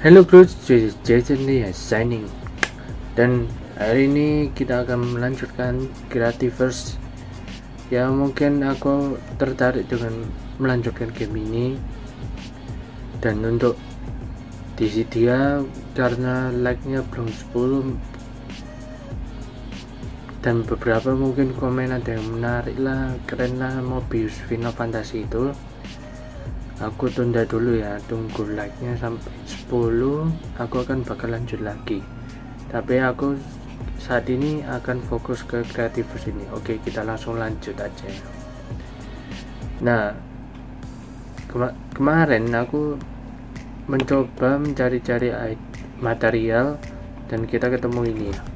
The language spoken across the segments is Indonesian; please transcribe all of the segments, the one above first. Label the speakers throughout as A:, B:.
A: Hello bro, Jason nih ya, signing. Dan hari ini kita akan melanjutkan Creativerse. Ya mungkin aku tertarik dengan melanjutkan game ini. Dan untuk di dia karena like-nya belum 10 dan beberapa mungkin komen ada yang menarik lah, keren lah, Mobius Final Fantasy itu. Aku tunda dulu ya, tunggu like-nya sampai 10, aku akan bakal lanjut lagi. Tapi aku saat ini akan fokus ke Creativerse ini. Oke, kita langsung lanjut aja. Nah, kemarin aku mencoba mencari-cari material dan kita ketemu ini ya.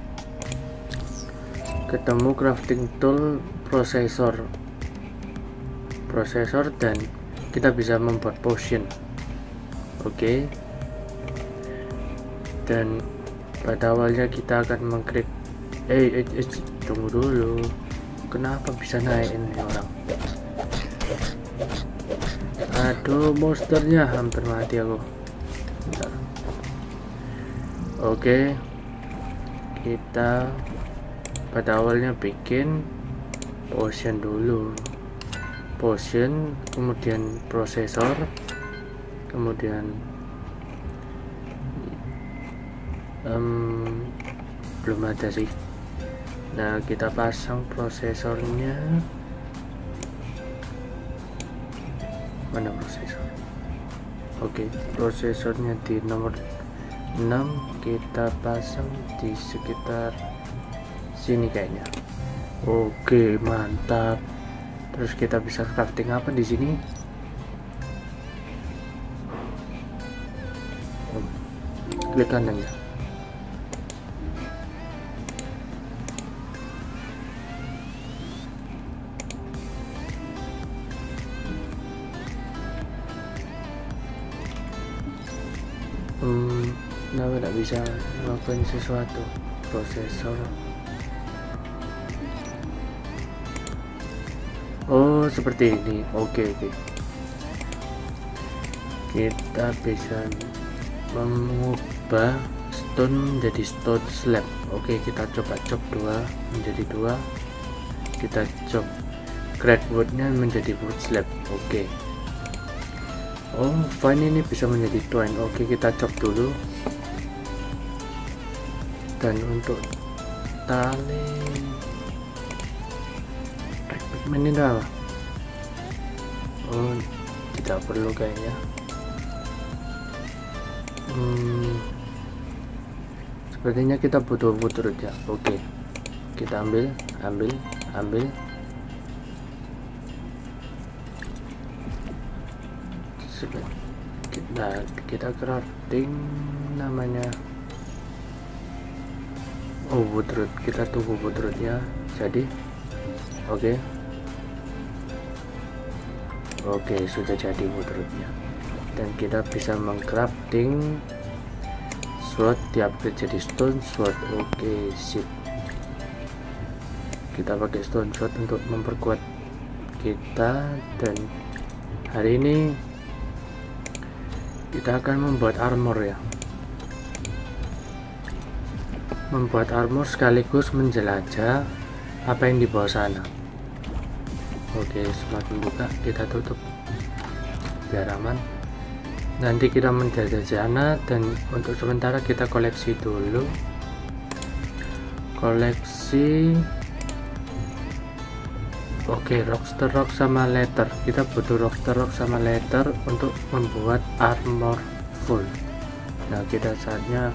A: Ketemu crafting tool prosesor dan kita bisa membuat potion. Oke. Dan pada awalnya kita akan mengklik tunggu dulu, kenapa bisa naik ini orang? Aduh, monsternya hampir mati aku. Bentar. Oke, kita pada awalnya bikin potion dulu, potion, kemudian prosesor, kemudian belum ada sih. Nah, kita pasang prosesornya. Mana prosesor? Oke, prosesornya di nomor 6, kita pasang di sekitar sini kayaknya. Oke, mantap. Terus kita bisa crafting apa di sini? Klik kanan ya. Kenapa tidak bisa melakukan sesuatu? Prosesor. Oh, seperti ini. Oke. Kita bisa mengubah stone menjadi stone slab. Oke, kita coba chop 2 menjadi 2. Kita chop grade woodnya menjadi wood slab. Oke. Oh, fine, ini bisa menjadi twine. Oke, kita chop dulu. Dan untuk tali mineral, oh tidak perlu kayaknya. Sepertinya kita butuh wood ya. Oke, kita ambil. Kita crafting namanya. Oh, woodroot, kita tunggu woodrootnya jadi. Oke, sudah jadi woodrootnya, dan kita bisa mengcrafting sword, diupgrade jadi stone sword. Oke, sip. Kita pakai stone sword untuk memperkuat kita, dan hari ini kita akan membuat armor ya. Membuat armor sekaligus menjelajah apa yang di bawah sana. Oke, semakin buka kita tutup biar aman. Nanti kita menjelajah sana, dan untuk sementara kita koleksi dulu. Oke, rockster rock sama leather. Kita butuh rockster rock sama leather untuk membuat armor full. Nah, kita saatnya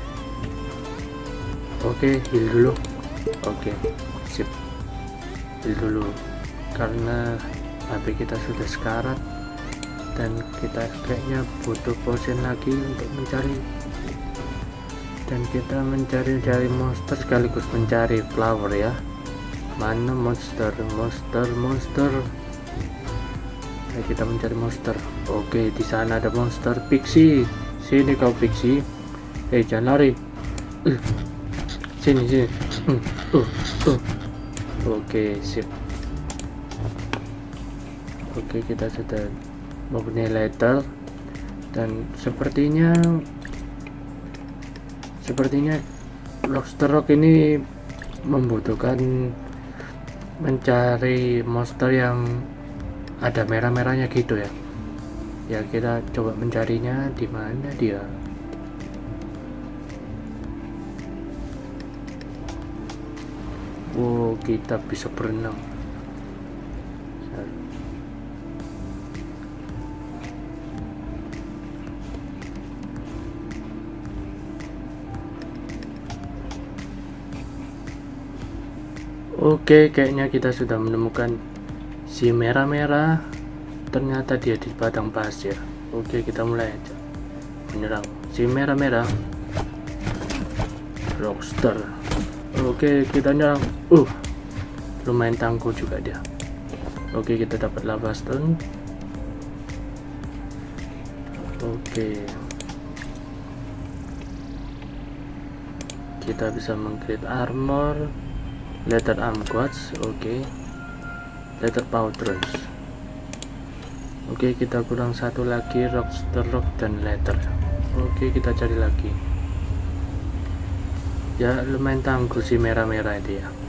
A: heal dulu. Oke, sip. Heal dulu karena HP kita sudah sekarat, dan kita kayaknya butuh potion lagi untuk mencari, dan kita mencari monster sekaligus mencari flower ya. Mana monster? Nah, kita mencari monster. Oke, di sana ada monster pixie. Sini kau pixie. Jangan lari. Sini. Oke, sip. Oke, kita sudah mempunyai letter, dan sepertinya Sepertinya lobster rock ini membutuhkan mencari monster yang ada merah-merahnya gitu ya. Ya kita coba mencarinya, di mana dia. Wow, kita bisa berenang. Oke, kayaknya kita sudah menemukan si merah-merah. Ternyata dia di padang pasir. Oke, kita mulai aja menyerang si merah-merah. Rockstar. Oke, kita nyerang. Lumayan tangguh juga dia. Oke, kita dapat lava stone. Oke, kita bisa mengcreate armor, leather arm guards. Oke, leather powders. Oke, kita kurang satu lagi, rockstar rock dan leather. Oke, kita cari lagi. Ya lumayan tangguh si merah-merah itu ya.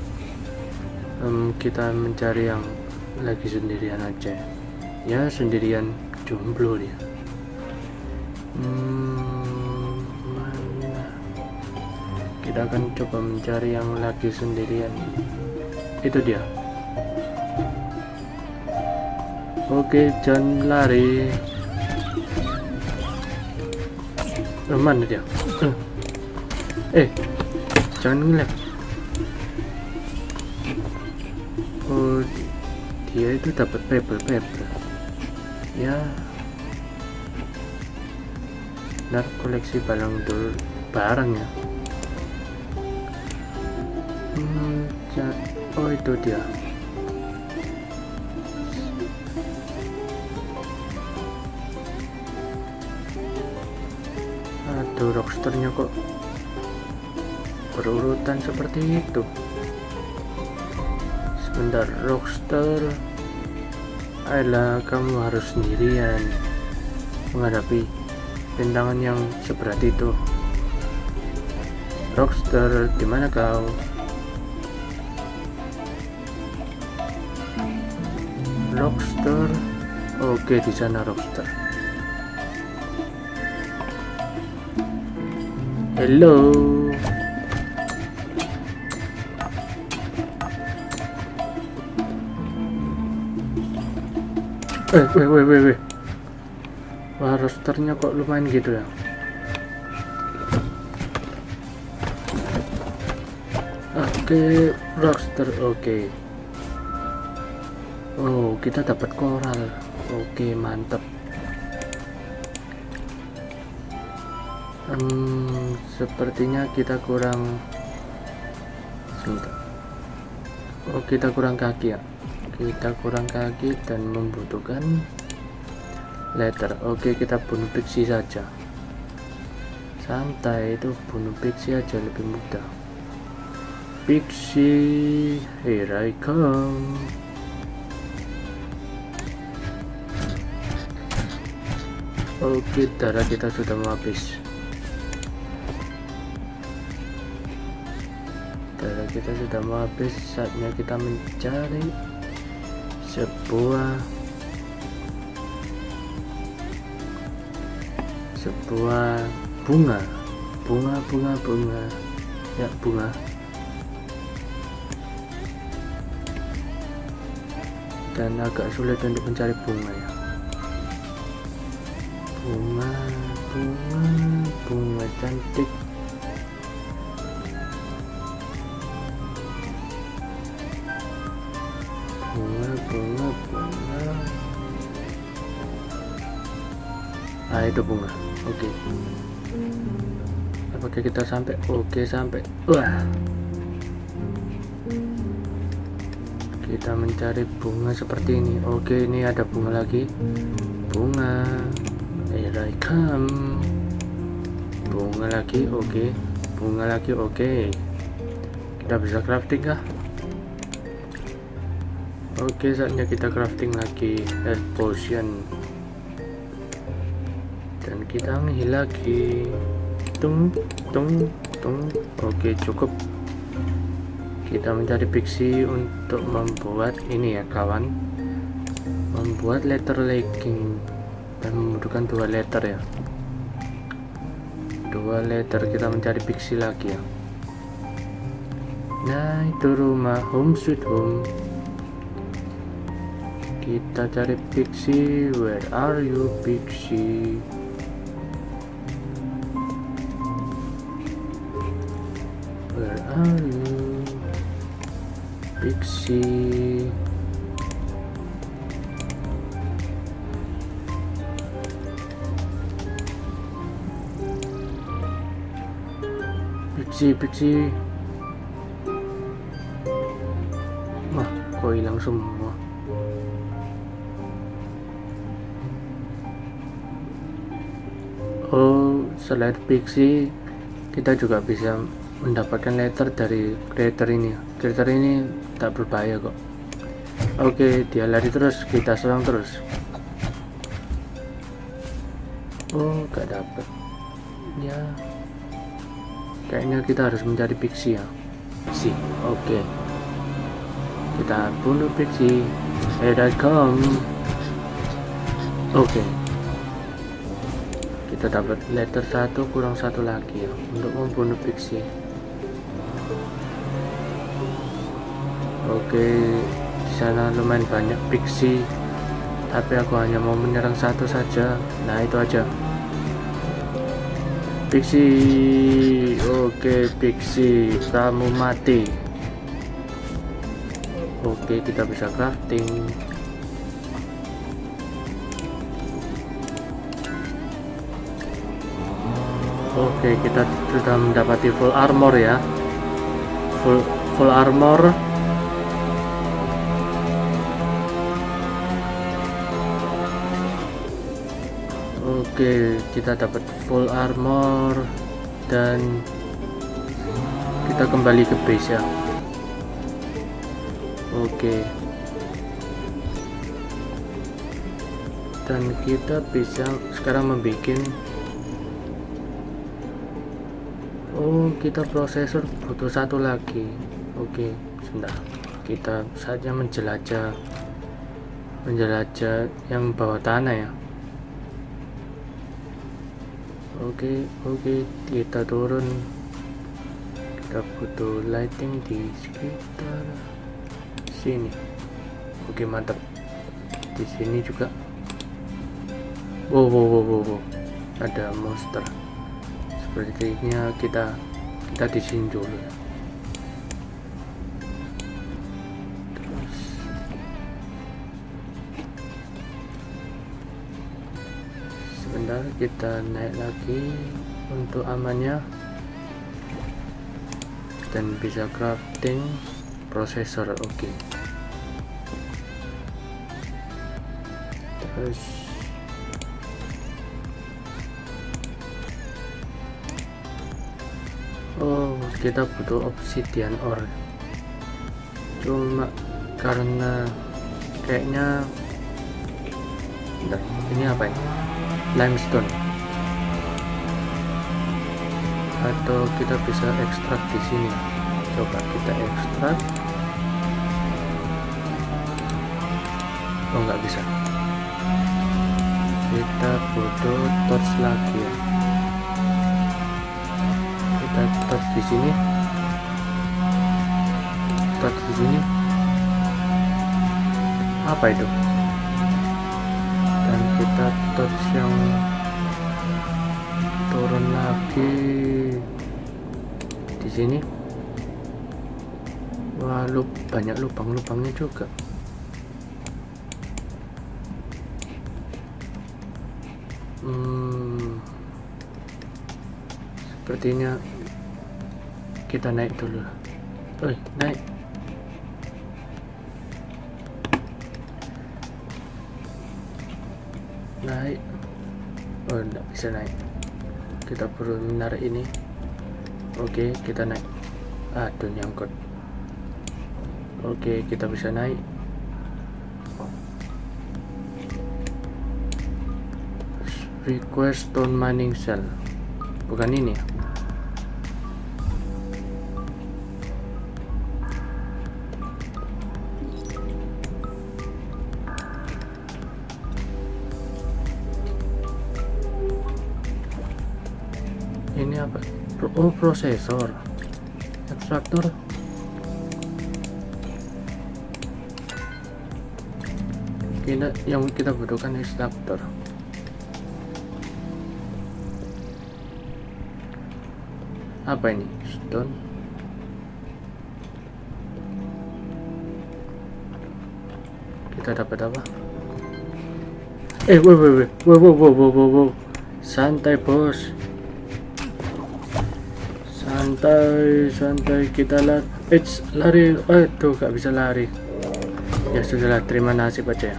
A: Kita mencari yang lagi sendirian aja ya, sendirian jomblo dia. Mana? Kita akan coba mencari yang lagi sendirian. Itu dia. Oke, jangan lari. Mana dia? Jangan ngelap. Oh, dia itu dapat pebble ya. Ntar koleksi barang ya. Oh, itu dia. Aduh, rockstarnya kok berurutan seperti itu. Sebentar, rockstar. Ayolah, kamu harus sendirian menghadapi rintangan yang seberat itu. Rockstar, dimana kau? Rockstar. Oke, di sana rockstar. Hello. Weh. Wah, rosternya kok lumayan gitu ya. Oke, roster. Oke. Oh, kita dapat koral. Oke, mantap. Sepertinya kita kurang. Sebentar. Oh, kita kurang kaki ya. Kita kurang kaki dan membutuhkan leather. Oke, kita bunuh pixie saja. Santai, itu bunuh pixie aja lebih mudah. Pixie, here I come. Oke, darah kita sudah mau habis. Darah kita sudah mau habis. Saatnya kita mencari sebuah bunga ya, bunga. Dan agak sulit untuk mencari bunga ya. Bunga cantik. Bunga. Ah, itu bunga. Oke. Apakah kita sampai? Oke, sampai. Wah. Kita mencari bunga seperti ini. Oke, ini ada bunga lagi. Bunga. Here I come. Bunga lagi. Oke. Bunga lagi. Oke. Kita bisa crafting kah? Oke, saatnya kita crafting lagi health potion. Dan kita ngehil lagi. tung tung tung. Oke, cukup. Kita mencari pixie untuk membuat ini ya kawan, membuat letter legging dan membutuhkan 2 letter ya, 2 letter. Kita mencari pixie lagi ya. Nah, itu rumah home sweet home. Kita cari pixie. Where are you pixie? Where are you pixie? Pixie. Wah, kok hilang semua. Oh, selain pixie kita juga bisa mendapatkan letter dari creator ini. Creator ini tak berbahaya kok. Oke, dia lari terus, kita serang terus. Oh, gak dapet ya. Kayaknya kita harus mencari pixie ya. Pixie, oke. Kita bunuh pixie. Here I come. Oke. Kita dapat letter 1 kurang 1 lagi ya untuk membunuh pixie. Oke, di sana lumayan banyak pixie, tapi aku hanya mau menyerang 1 saja. Nah, itu aja. Pixie, oke pixie, kamu mati. Oke, kita bisa crafting. Oke, kita sudah mendapati full armor ya. Full armor. Oke, kita dapat full armor dan kita kembali ke base ya. Oke. Dan kita bisa sekarang membuat, oh, kita prosesor butuh 1 lagi. Oke, sebentar. Kita saja menjelajah yang bawah tanah ya. Oke, kita turun. Kita butuh lighting di sekitar sini. Oke, mantap. Di sini juga. Wow. Ada monster. Sepertinya kita di sini dulu. Terus sebentar, kita naik lagi untuk amannya dan bisa crafting prosesor. Oke. Terus oh, kita butuh obsidian ore, cuma karena kayaknya ini apa ini, limestone, atau kita bisa ekstrak di sini. Coba kita ekstrak. Oh, nggak bisa. Kita butuh torch lagi ya. Kita torch di sini. Torch di sini. Apa itu? Dan kita torch yang turun lagi di sini. Wah, banyak lubang-lubangnya juga. Sepertinya kita naik dulu. Naik. Oh, enggak bisa naik. Kita perlu menarik ini. Oke, kita naik. Aduh, nyangkut. Oke, kita bisa naik. Request stone mining cell. bukan ini ya. Ini apa? Oh, prosesor, ekstraktor. Yang kita butuhkan ekstraktor. Apa ini? Stone. Kita dapat apa? Wow. Santai bos. Santai kita lari. Aduh, gak bisa lari. Ya sudahlah, terima nasib aja ya.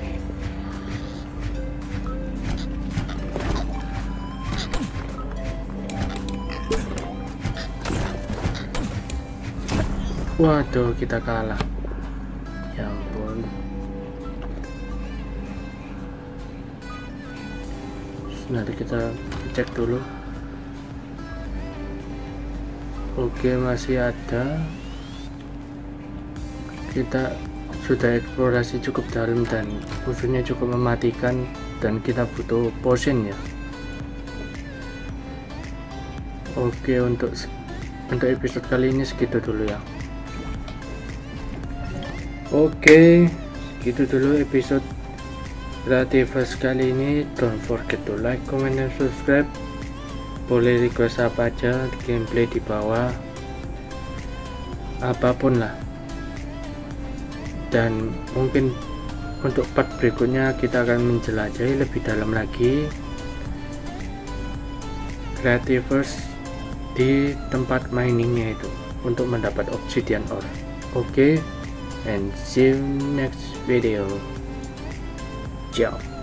A: Waduh, kita kalah. Ya ampun. Nanti kita cek dulu. Oke, masih ada. Kita sudah eksplorasi cukup dalam dan musuhnya cukup mematikan, dan kita butuh potion ya. Oke, untuk episode kali ini segitu dulu ya. Oke, gitu dulu episode Creativers kali ini. Don't forget to like, comment, dan subscribe. Boleh request apa aja gameplay di bawah, apapun lah. Dan mungkin untuk part berikutnya kita akan menjelajahi lebih dalam lagi Creativers di tempat miningnya itu untuk mendapat obsidian ore. Oke, and see you next video. Ciao.